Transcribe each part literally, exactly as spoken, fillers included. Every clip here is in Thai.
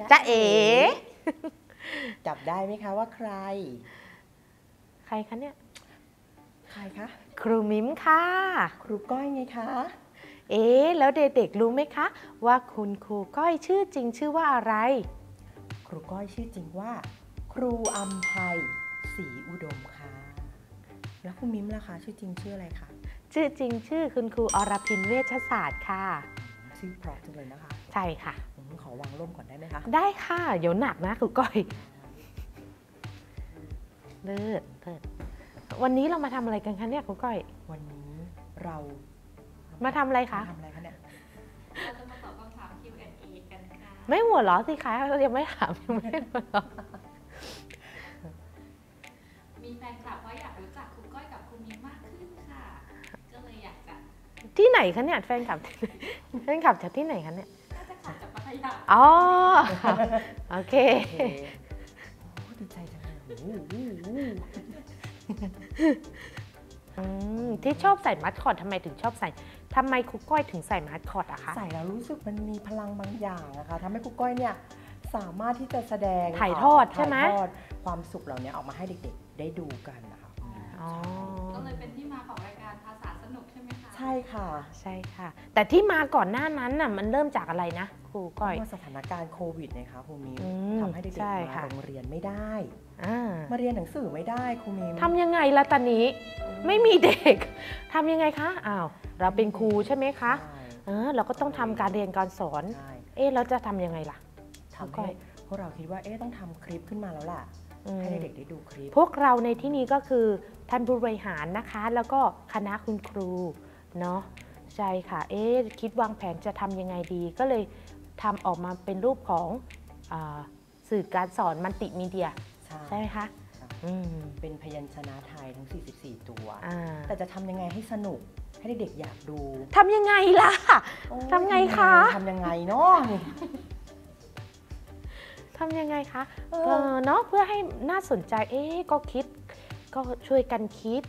จ๊ะเอ๋จับได้ไหมคะว่าใครใครคะเนี่ยใครคะครูมิมค่ะครูก้อยไงคะเอ๊ะแล้วเด็กๆรู้ไหมคะว่าคุณครูก้อยชื่อจริงชื่อว่าอะไรครูก้อยชื่อจริงว่าครูอำไพศรีอุดมค่ะแล้วครูมิมล่ะคะชื่อจริงชื่ออะไรคะชื่อจริงชื่อคุณครูอรพินเวชศาสตร์ค่ะชื่อเพราะจังเลยนะคะใช่ค่ะขอวางร่มก่อนได้ไหมคะได้ค่ะเดี๋ยวหนักนะครูก้อยเลิศเลิศวันนี้เรามาทำอะไรกันคะเนี่ยครูก้อยวันนี้เรามาทำอะไรคะทำอะไรคะเนี่ยเราจะมาตอบคำถาม คิว แอนด์ เอ กันค่ะไม่หัวเราะสิคะเรายังไม่ถามยังไม่หัวเราะมีแฟนคลับว่าอยากรู้จักครูก้อยกับครูมิมมากขึ้นค่ะก็เลยอยากจะที่ไหนคะเนี่ยแฟนคลับแฟนคลับจากที่ไหนคะเนี่ยน่าจะขับจากพัทยาอ๋อโอเคดีใจจังเลยที่ชอบใส่มัดคอตทำไมถึงชอบใส่ทำไมครูก้อยถึงใส่มัดคอตอะคะใส่แล้วรู้สึกมันมีพลังบางอย่างอะค่ะทำให้ครูก้อยเนี่ยสามารถที่จะแสดงถ่ายทอดใช่ไหมถ่ายทอดความสุขเหล่านี้ออกมาให้เด็กๆได้ดูกันนะคะก็เลยเป็นที่มาของรายการภาษาสนุกใช่ไหมคะใช่ค่ะใช่ค่ะแต่ที่มาก่อนหน้านั้นน่ะมันเริ่มจากอะไรนะครูก้อยสถานการณ์โควิดนะคะครูมิวทำให้เด็กๆมาโรงเรียนไม่ได้มาเรียนหนังสือไม่ได้ครูมิวทำยังไงล่ะตอนนี้ไม่มีเด็กทำยังไงคะอ้าวเราเป็นครูใช่ไหมคะเออเราก็ต้องทำการเรียนการสอนเอ๊ะเราจะทำยังไงล่ะทำให้พวกเราคิดว่าเอ๊ะต้องทำคลิปขึ้นมาแล้วล่ะให้เด็กๆได้ดูคลิปพวกเราในที่นี้ก็คือท่านผู้บริหารนะคะแล้วก็คณะคุณครูเนาะใช่ค่ะเอ๊ะคิดวางแผนจะทำยังไงดีก็เลยทำออกมาเป็นรูปของสื่อการสอนมัลติมีเดียใช่ไหมคะเป็นพยัญชนะไทยทั้งสี่สิบสี่ตัวแต่จะทำยังไงให้สนุกให้เด็กๆอยากดูทำยังไงล่ะทำไงคะทำยังไงเนาะทำยังไงคะเนาะเพื่อให้น่าสนใจเอ๊ะก็คิดก็ช่วยกันคิด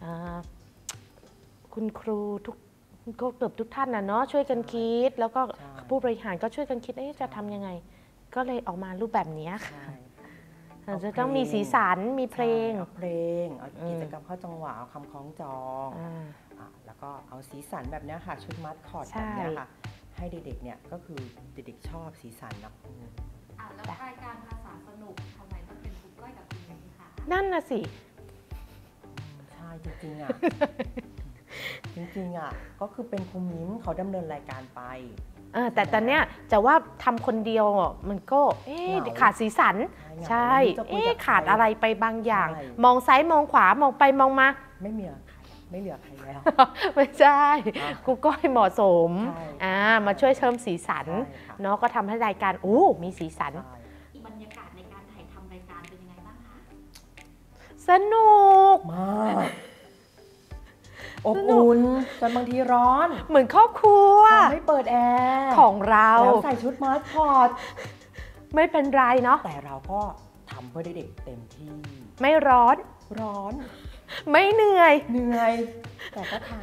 คุณครูทุกก็เกือบทุกท่านนะเนาะช่วยกันคิดแล้วก็ผู้บริหารก็ช่วยกันคิดเอ๊ะจะทำยังไงก็เลยออกมารูปแบบนี้ค่ะจะต้องมีสีสันมีเพลงเพลงเอากิจกรรมเข้าจังหวะเอาคำคล้องจองแล้วก็เอาสีสันแบบนี้ค่ะชุดมัดคอร์ดแบบนี้ค่ะให้เด็กๆเนี่ยก็คือเด็กๆชอบสีสันนะแล้วรายการภาษาสนุกทำไมต้องเป็นครูก้อยกับครูมิมคะนั่นน่ะสิใช่จริงๆอ่ะจริงๆอ่ะก็คือเป็นครูมิมเขาดำเนินรายการไปแต่ตอนเนี้ยจะว่าทำคนเดียวมันก็ขาดสีสันใช่ขาดอะไรไปบางอย่างมองซ้ายมองขวามองไปมองมาไม่มีใครไม่เหลือใครแล้วไม่ใช่ครูก้อยเหมาะสมมาช่วยเติมสีสันเนาะก็ทำให้รายการอู้มีสีสันบรรยากาศในการถ่ายทำรายการเป็นยังไงบ้างคะสนุกมากอบอุ่นจนบางทีร้อนเหมือนครอบครัวไม่เปิดแอร์ของเราแล้วใส่ชุดมัสคอตไม่เป็นไรเนาะแต่เราก็ทำเพื่อเด็กๆเต็มที่ไม่ร้อนร้อนไม่เหนื่อยเหนื่อยแต่ก็ท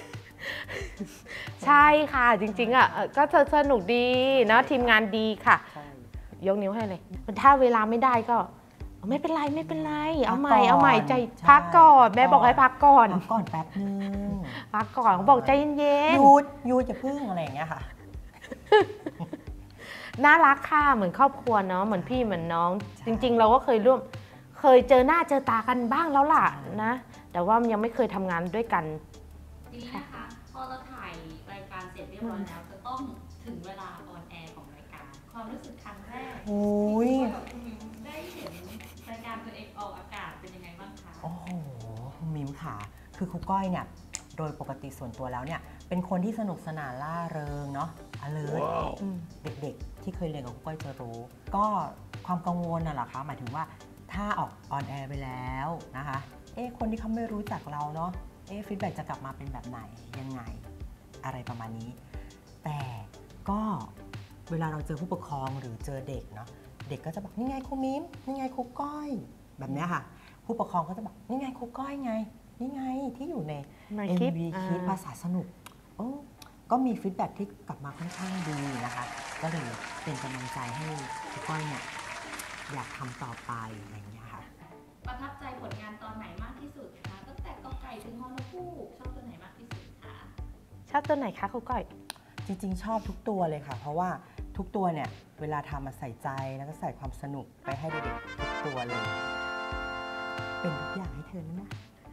ำใช่ค่ะจริงๆอ่ะก็สนุกดีเนาะทีมงานดีค่ะยกนิ้วให้เลยถ้าเวลาไม่ได้ก็ไม่เป็นไรไม่เป็นไรเอาใหม่เอาใหม่ใจพักก่อนแม่บอกให้พักก่อนพักก่อนแป๊บนึงพักก่อนเขาบอกใจเย็นๆหยุดหยุดจะพึ่งอะไรอย่างเงี้ยค่ะน่ารักค่ะเหมือนครอบครัวเนาะเหมือนพี่เหมือนน้องจริงๆเราก็เคยร่วมเคยเจอหน้าเจอตากันบ้างแล้วล่ะนะแต่ว่ายังไม่เคยทำงานด้วยกันทีนี้นะคะพอเราถ่ายรายการเสร็จเรียบร้อยแล้วจะต้องถึงเวลาออนแอร์ของรายการความรู้สึกครั้งแรกที่ได้เห็นรายการตัวเองออกอากาศเป็นยังไงบ้างคะโอ้โหมิมค่ะคือครูก้อยเนี่ยโดยปกติส่วนตัวแล้วเนี่ยเป็นคนที่สนุกสนานล่าเริงเนาะalert เด็กๆที่เคยเรียนกับครูก้อยจะรู้ก็ความกังวลน่ะเหรอคะหมายถึงว่าถ้าออกออนแอร์ไปแล้วนะคะเอ๊ะคนที่เขาไม่รู้จักเราเนาะเอ๊ะฟีดแบ็กจะกลับมาเป็นแบบไหนยังไงอะไรประมาณนี้แต่ก็เวลาเราเจอผู้ปกครองหรือเจอเด็กเนาะเด็กก็จะบอกนี่ไงครูมิมนี่ไงครูก้อยแบบนี้ค่ะผู้ปกครองก็จะบอกนี่ไงครูก้อยไงนี่ไงที่อยู่ใน เอ็ม วี คิดภาษาสนุกก็มีฟีดแบ็กที่กลับมาค่อนข้างดีนะคะก็เลยเเป็นกำลังใจให้ครูก้อยเนี่ยอยากทำต่อไปอะไรอย่างเงี้ยค่ะประทับใจผลงานตอนไหนมากที่สุดคะตั้งแต่กอไก่ถึงฮอนกฮูกชอบตัวไหนมากที่สุดคะชอบตัวไหนคะครูก้อยจริงๆชอบทุกตัวเลยค่ะเพราะว่าทุกตัวเนี่ยเวลาทำมาใส่ใจแล้วก็ใส่ความสนุกไปให้เด็กๆทุกตัวเลยเป็นทุกอย่างให้เธอนะ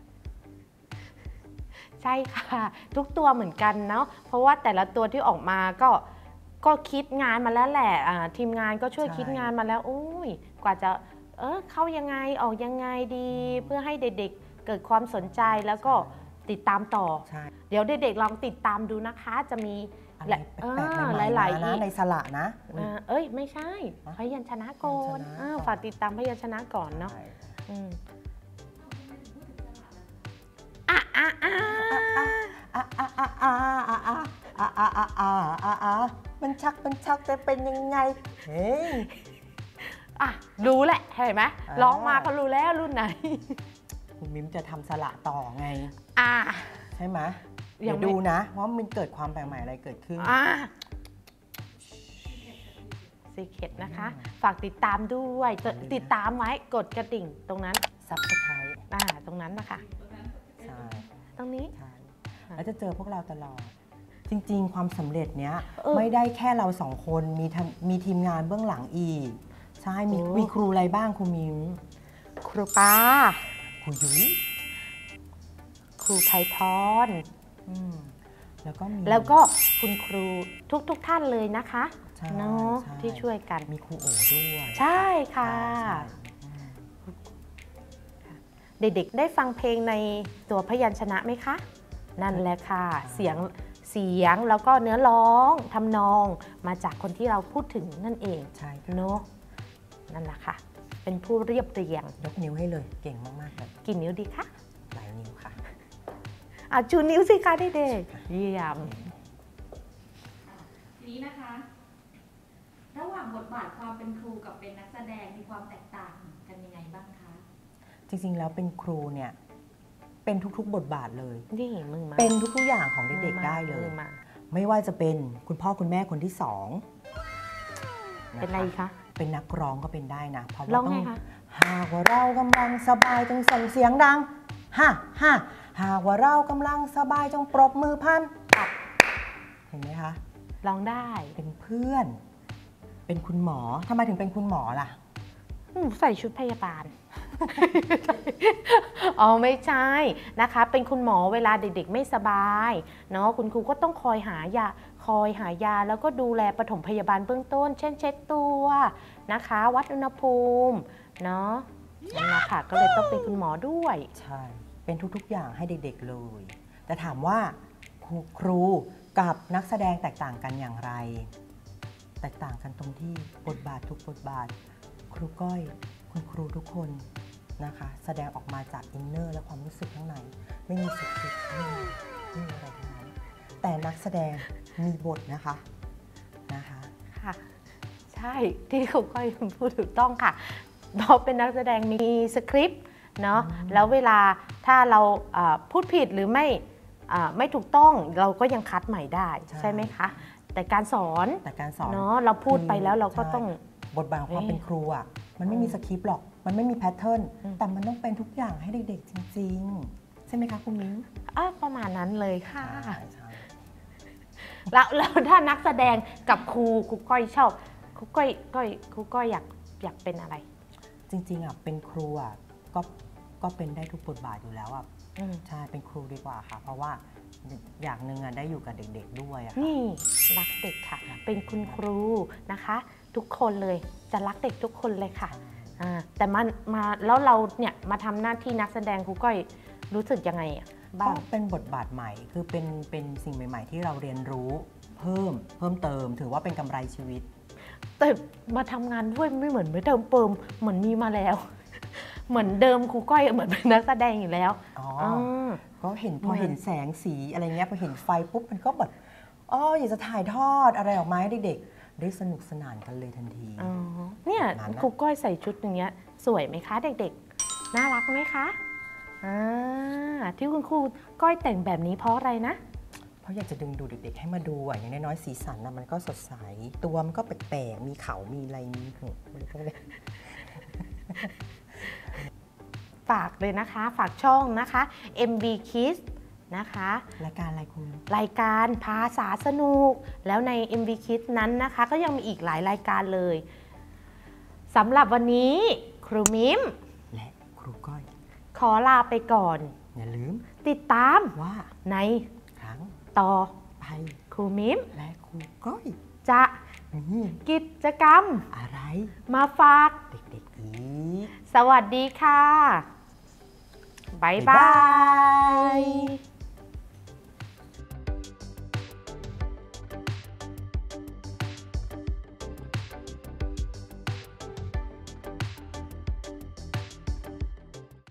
ใช่ค่ะทุกตัวเหมือนกันเนาะเพราะว่าแต่ละตัวที่ออกมาก็ก็คิดงานมาแล้วแหละทีมงานก็ช่วยคิดงานมาแล้วโอ้ยกว่าจะเออเข้ายังไงออกยังไงดีเพื่อให้เด็กๆเกิดความสนใจแล้วก็ติดตามต่อเดี๋ยวเด็กๆลองติดตามดูนะคะจะมีอะไรแปลกๆใหม่ๆนะในสระนะเอ้ยไม่ใช่พยัญชนะก่อนฝากติดตามพยัญชนะก่อนเนาะอ่ะอ่ะอ่ะอ่ะอ่ะอ่ะอ่ะอ่ะอ่ะอ่ะอ่ะอ่ะอ่ะอ่ะอ่ะมันชักมันชักจะเป็นยังไงเฮ้ยอ่ะรู้แหละเห็นไหมร้องมาเขารู้แล้วรุ่นไหนคุณมิ้มจะทำสระต่อไงอ่ะใช่ไหมเดี๋ยวดูนะว่ามันเกิดความแปลกใหม่อะไรเกิดขึ้นอ่ะซีเคร็ตนะคะฝากติดตามด้วยติดตามไว้กดกระดิ่งตรงนั้นซับสไครต์อ่าตรงนั้นนะคะใช่ตรงนี้แล้วจะเจอพวกเราตลอดจริงๆความสำเร็จเนี้ยไม่ได้แค่เราสองคนมีมีทีมงานเบื้องหลังอีกใช่มีมีครูอะไรบ้างครูมิ้วครูป้าครูยุ้ยครูไพพรแล้วก็มีแล้วก็คุณครูทุกทุกท่านเลยนะคะเนาะที่ช่วยกันมีครูโอ๋ด้วยใช่ค่ะเด็กๆได้ฟังเพลงในตัวพยัญชนะไหมคะนั่นแหละค่ะเสียงเสียงแล้วก็เนื้อร้องทำนองมาจากคนที่เราพูดถึงนั่นเองใช่เนาะนั่นแหละค่ะเป็นผู้เรียบเรียงยกนิ้วให้เลยเก่งมากๆเลยกี่นิ้วดีคะหลายนิ้วค่ะอ่ะชูนิ้วสิคะเด็กๆเยี่ยมทีนี้นะคะระหว่างบทบาทความเป็นครูกับเป็นนักแสดงมีความแตกต่างกันยังไงบ้างคะจริงๆแล้วเป็นครูเนี่ยเป็นทุกๆบทบาทเลยนี่มึงมาเป็นทุกๆอย่างของเด็กๆได้เลยไม่ว่าจะเป็นคุณพ่อคุณแม่คนที่สองเป็นอะไรคะเป็นนักร้องก็เป็นได้นะเพราะว่าต้องหากว่าเรากำลังสบายจงส่งเสียงดังฮ่าฮ่าหากว่าเรากำลังสบายจงปรบมือพันเห็นไหมคะร้องได้เป็นเพื่อนเป็นคุณหมอทำไมถึงเป็นคุณหมอล่ะใส่ชุดพยาบาลอ๋อไม่ใช่นะคะเป็นคุณหมอเวลาเด็กๆไม่สบายเนาะคุณครูก็ต้องคอยหายาคอยหายาแล้วก็ดูแลปฐมพยาบาลเบื้องต้นเช่นเช็ดตัวนะคะวัดอุณหภูมิเนาะนั่นแหละค่ะก็เลยต้องเป็นคุณหมอด้วยใช่เป็นทุกๆอย่างให้เด็กๆเลยแต่ถามว่าครูกับนักแสดงแตกต่างกันอย่างไรแตกต่างกันตรงที่บทบาททุกบทบาทครูก้อยคุณครูทุกคนนะคะแสดงออกมาจากอินเนอร์และความรู้สึกข้างในไม่มีสุขสุขไม่มีไม่มีอะไรทั้งนั้นแต่นักแสดงมีบทนะคะนะคะค่ะใช่ที่ครูก้อยพูดถูกต้องค่ะเราเป็นนักแสดงมีสคริปต์เนาะแล้วเวลาถ้าเราพูดผิดหรือไม่ไม่ถูกต้องเราก็ยังคัดใหม่ได้ใช่ไหมคะแต่การสอนแต่การสอนเนาะเราพูดไปแล้วเราก็ต้องบทบาทของความเป็นครูอ่ะมันไม่มีสคริปต์หรอกมันไม่มีแพทเทิร์นแต่มันต้องเป็นทุกอย่างให้เด็กๆจริงๆใช่ไหมคะคุณมิ้งอ่ะประมาณนั้นเลยค่ะแล้วแล้วถ้านักแสดงกับครูครูก้อยชอบครูก้อยก้อยครูก้อยอยากอยากเป็นอะไรจริงๆอ่ะเป็นครูอ่ะก็ก็เป็นได้ทุกบทบาทอยู่แล้วอ่ะใช่เป็นครูดีกว่าค่ะเพราะว่าอย่างหนึ่งอ่ะได้อยู่กับเด็กๆด้วยอ่ะนี่รักเด็กค่ะเป็นคุณครูนะคะทุกคนเลยจะรักเด็กทุกคนเลยค่ะแต่มามาแล้วเราเนี่ยมาทำหน้าที่นักแสดงครูก้อยรู้สึกยังไงอ่ะบ้างเป็นบทบาทใหม่คือเป็นเป็นสิ่งใหม่ๆที่เราเรียนรู้เพิ่มเพิ่มเติมถือว่าเป็นกำไรชีวิตแต่มาทำงานด้วยไม่เหมือนไม่เติมเติมเหมือนมีมาแล้วเหมือนเดิมครูก้อยเหมือนเป็นนักแสดงอยู่แล้วอ๋อก็เห็นพอเห็นแสงสีอะไรเงี้ยพอเห็นไฟปุ๊บมันก็แบบอ๋ออยากจะถ่ายทอดอะไรออกมาให้เด็กๆได้สนุกสนานกันเลยทันทีเนี่ยครูก้อยใส่ชุดอย่างเงี้ยสวยไหมคะเด็กๆน่ารักไหมคะที่คุณครูก้อยแต่งแบบนี้เพราะอะไรนะราะอยากจะดึงดูดเด็กๆให้มาดูอ่ะอย่างน้อยๆสีสันนะมันก็สดใสตัวมันก็แปลกๆมีเขามีอะไรมีหัวอะไรพวกนี้ฝากเลยนะคะฝากช่องนะคะ เอ็ม บี Kids นะคะรายการอะไรคุณรายการภาษาสนุกแล้วใน เอ็ม บี Kids นั้นนะคะก็ยังมีอีกหลายรายการเลยสำหรับวันนี้ครูมิมและครูก้อยขอลาไปก่อนอย่าลืมติดตามว่าในครั้งต่อไปครูมิมและครูก้อยจะมีกิจกรรมอะไรมาฝากเด็กๆอีกสวัสดีค่ะบ๊ายบาย